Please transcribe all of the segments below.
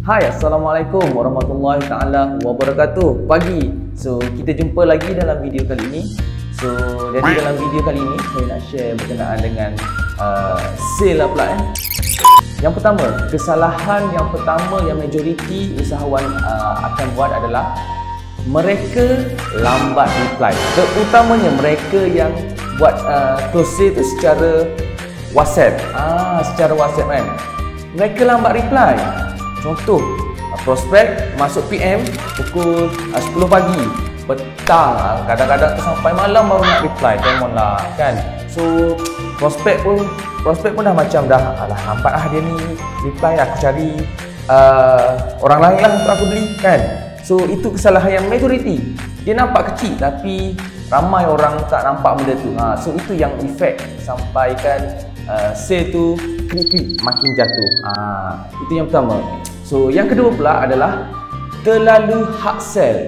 Hai, Assalamualaikum warahmatullahi taala wabarakatuh. Pagi. So, kita jumpa lagi dalam video kali ini. So, jadi dalam video kali ini saya nak share berkenaan dengan sale lah pula. Yang pertama, kesalahan yang pertama yang majoriti usahawan akan buat adalah mereka lambat reply. Terutamanya mereka yang buat close sale tu secara WhatsApp. Secara WhatsApp kan. Mereka lambat reply. Contoh, prospek masuk PM pukul 10 pagi, petang, kadang-kadang tu sampai malam baru nak reply. Come on lah kan. So prospek pun dah macam dah alah nampak dia ni reply, aku cari orang lain lah untuk aku beli kan. So itu kesalahan yang majoriti. Dia nampak kecil tapi ramai orang tak nampak benda tu. So itu yang efek sampaikan sale tu klik makin jatuh. Itu yang pertama. So yang kedua pula adalah terlalu hard sell.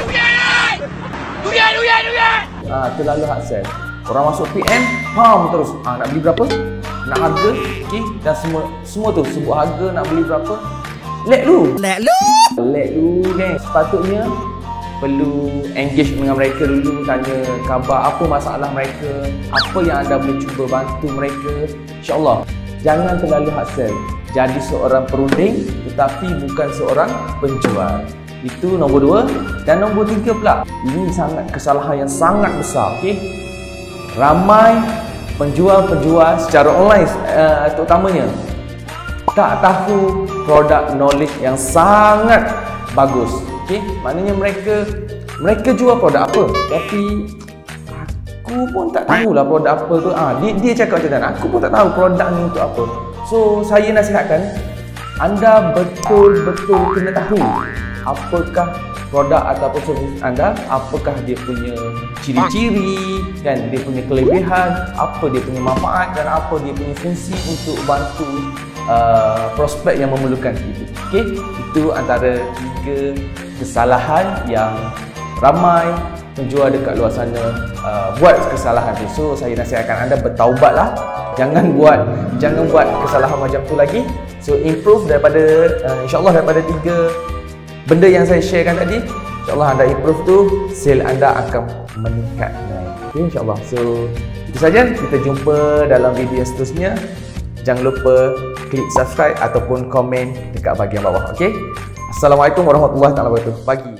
Terlalu hard sell. Orang masuk PM, terus nak beli berapa? Nak harga, okey, dan semua tu sebut harga, nak beli berapa? Let lu guys. Sepatutnya perlu engage dengan mereka dulu, tanya khabar, apa masalah mereka, apa yang anda boleh cuba bantu mereka. InsyaAllah jangan terlalu hard sell. Jadi seorang perunding tetapi bukan seorang penjual. Itu nombor 2. Dan nombor 3 pula, ini sangat kesalahan yang sangat besar. Okay? Ramai penjual-penjual secara online terutamanya tak tahu produk knowledge yang sangat bagus. Okay? Maknanya mereka jual produk apa, tapi aku pun tak tahulah produk apa tu. Dia cakap macam mana, aku pun tak tahu produk ni untuk apa. So saya nasihatkan anda betul-betul kena tahu apakah produk ataupun servis anda, apakah dia punya ciri-ciri kan, dia punya kelebihan, apa dia punya manfaat dan apa dia punya fungsi untuk bantu prospek yang memerlukan itu. Okey, itu antara 3 kesalahan yang ramai penjual dekat luar sana buat kesalahan tu. So saya nasihatkan anda bertaubatlah, jangan buat kesalahan macam tu lagi. So improve daripada insya-Allah daripada 3 benda yang saya sharekan tadi, insya-Allah anda improve tu, sale anda akan meningkat naik. Okay, insya-Allah. So itu saja, kita jumpa dalam video seterusnya. Jangan lupa klik subscribe ataupun komen dekat bahagian bawah. Okey. Assalamualaikum warahmatullahi wabarakatuh. Pagi.